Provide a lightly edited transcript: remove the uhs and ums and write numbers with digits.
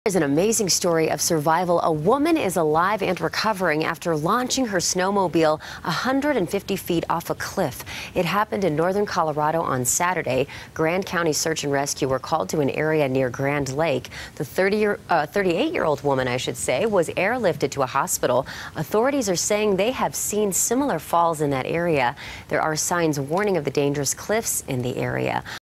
There's an amazing story of survival. A woman is alive and recovering after launching her snowmobile 150 feet off a cliff. It happened in northern Colorado on Saturday. Grand County Search and Rescue were called to an area near Grand Lake. The 38-year-old woman, was airlifted to a hospital. Authorities are saying they have seen similar falls in that area. There are signs warning of the dangerous cliffs in the area.